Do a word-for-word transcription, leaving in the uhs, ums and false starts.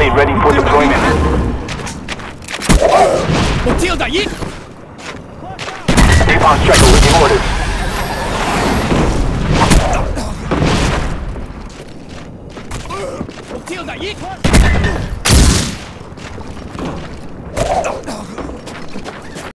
plane ready for deployment. 目标打一。 Napalm Striker waiting orders. 目标打一。